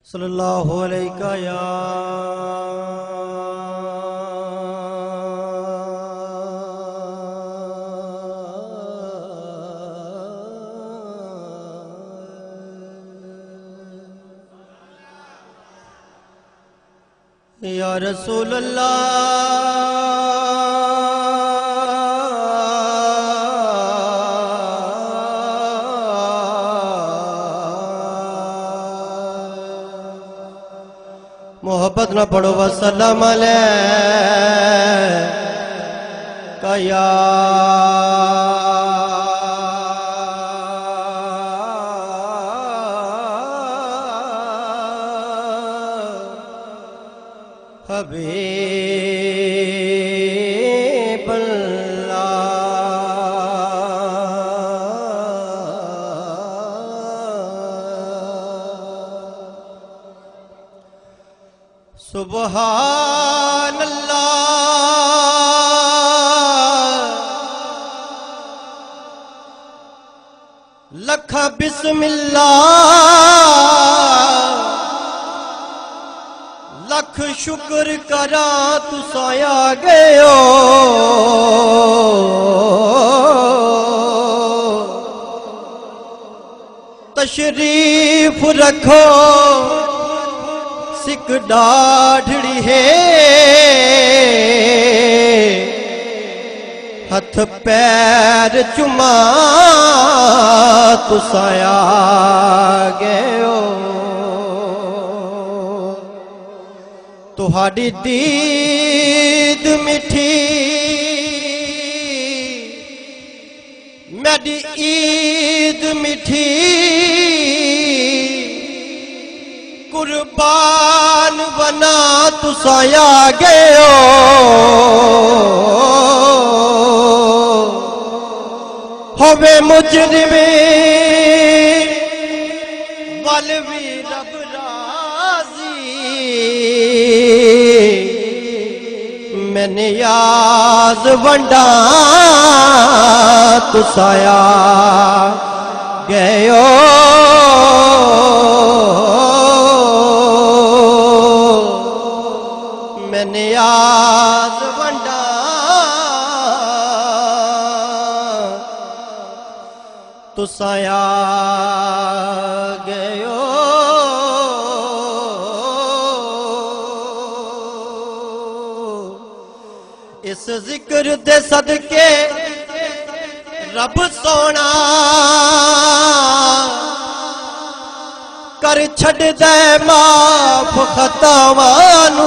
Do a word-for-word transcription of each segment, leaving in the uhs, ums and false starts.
सल्लल्लाहु अलैका या या रसूल अल्लाह। मोहब्बत न पढ़ो वसल्लम अलैका या हबीब सुबहान अल्लाह लख बिस्मिल्लाह लख शुक्र करा तुसा आ गए हो। तशरीफ रखो सिक डाढ़ी है हथ पैर चुमा तुसा आ गए हो। तुहाडी दीद मिठी मेरी ईद मिठी कुर्बान बना तुसा आ गए हो। होवे मुजरिमे वल भी रब राजी मैंने याद वंडा तुसा आ गए हो। मैंने याद वंडा तुसा आ गए हो। इस जिक्र दे सदके रब सोना कर छड़ दे माफ खतावां नू।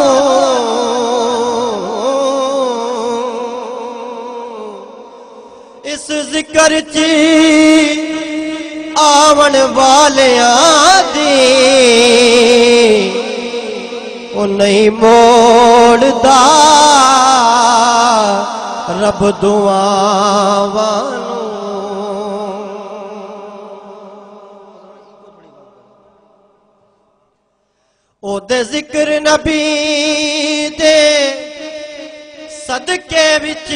इस जिक्र ची आवन वालियां दी ओ नहीं मोड़दा रब दुआवां नू। ओदे जिक्र नबी दे सदके विच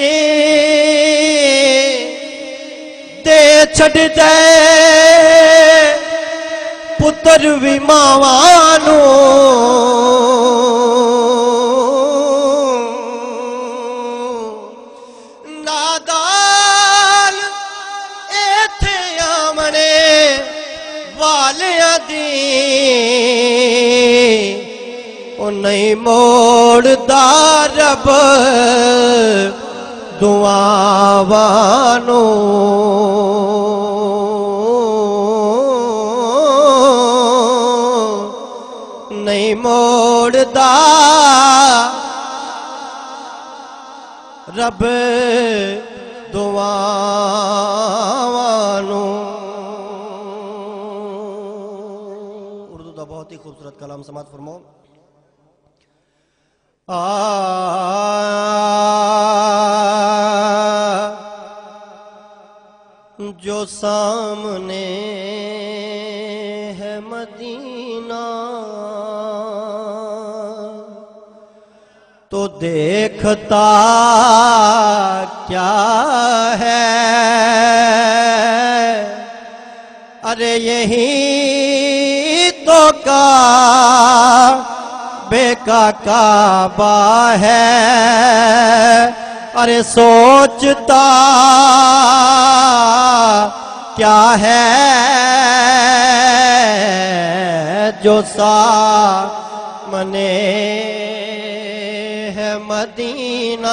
दे छड़ दे पुत्र भी मावां नू। नादान इत्थे आमने वालियां दी ओ नहीं मोड़दा रब दुआवां नू। नहीं मोड़दा रब दुआवां नू। उर्दू का बहुत ही खूबसूरत कलाम समात फरमाओ। आ जो सामने है मदीना तो देखता क्या है। अरे यही तो काबे का काबा है। अरे सोचता क्या है जो सामने है मदीना।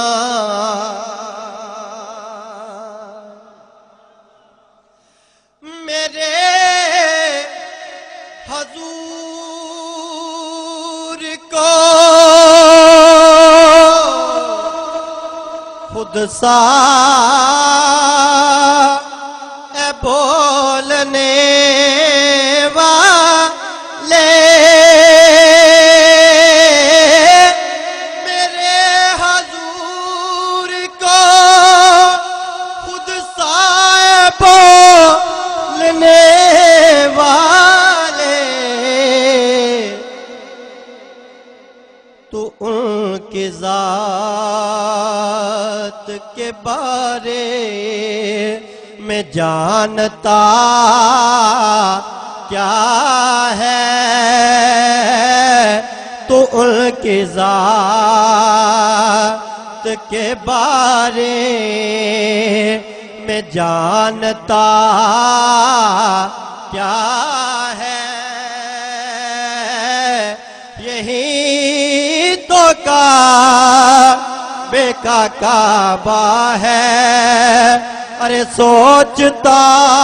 मेरे हजूर को खुद सा ए बोलने वाले, मेरे हजूर को खुद सा ए बोलने वाले, तो उनकी जात के बारे में जानता क्या है। तो उनकी जात के बारे में जानता क्या है। यही तो काबे का काबा है। अरे सोचता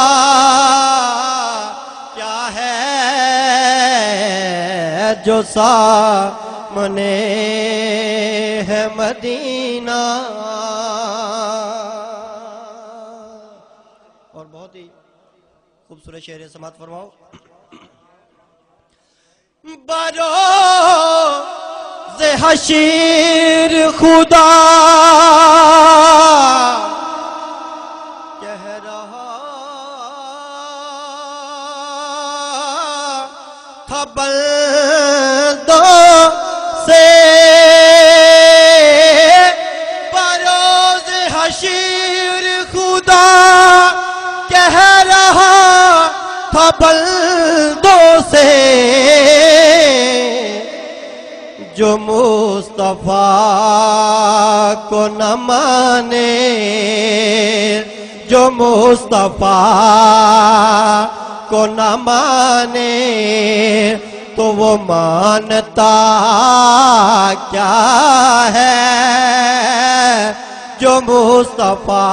क्या है जो सामने है मदीना। और बहुत ही खूबसूरत शेर समात फरमाओ। बरोज़े हशीर खुदा कह रहा था बंदों से, बरोज़े हशीर खुदा कह रहा था बंदों से, जो मुस्तफा को न माने, जो मुस्तफा को न माने, तो वो मानता क्या है। जो मुस्तफा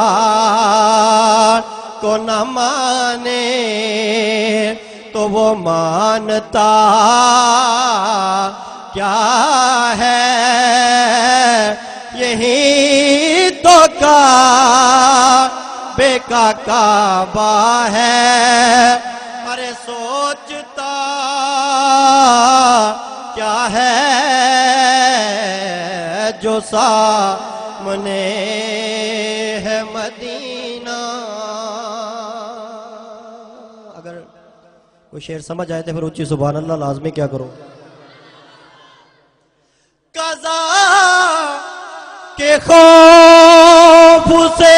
को न माने, तो वो मानता क्या है। यही तो काबे का काबा है। अरे सोचता क्या है जो सामने है मदीना। अगर कोई शेर समझ आए तो फिर ऊंची सुभान अल्लाह लाजमी क्या करो। कज़ा के खौफ से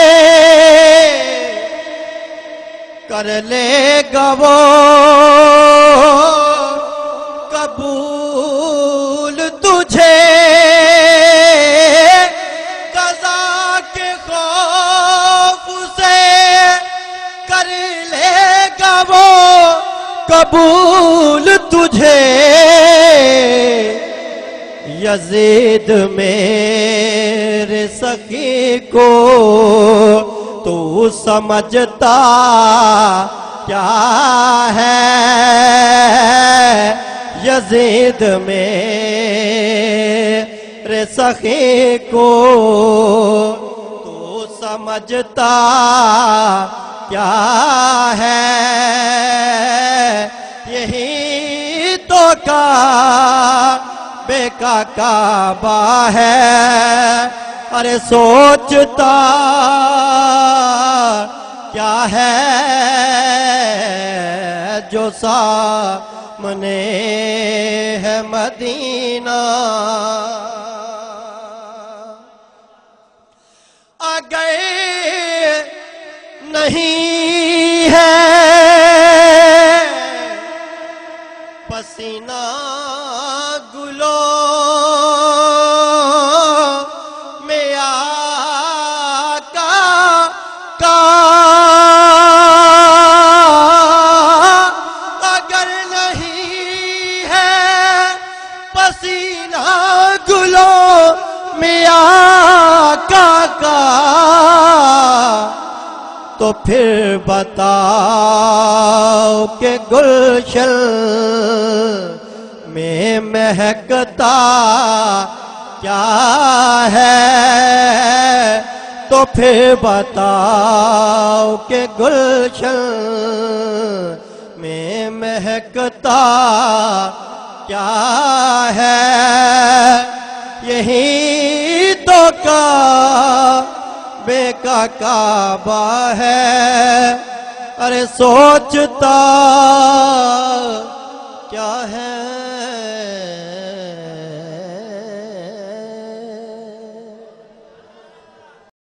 कर लेगा वो कबूल तुझे। कज़ा के खौफ से कर लेगा वो कबूल तुझे। यजीद मेरे सखी को तू समझता क्या है। यजीद मेरे सखी को तू समझता क्या है। यही तो काबे का काबा है। अरे सोचता क्या है जो सामने है मदीना। आ गए नहीं है सीना गुलों में आका का, तो फिर बताओ कि गुलशन में महकता क्या है। तो फिर बताओ कि गुलशन में महकता क्या है। यही तो काबे का काबा है। अरे सोचता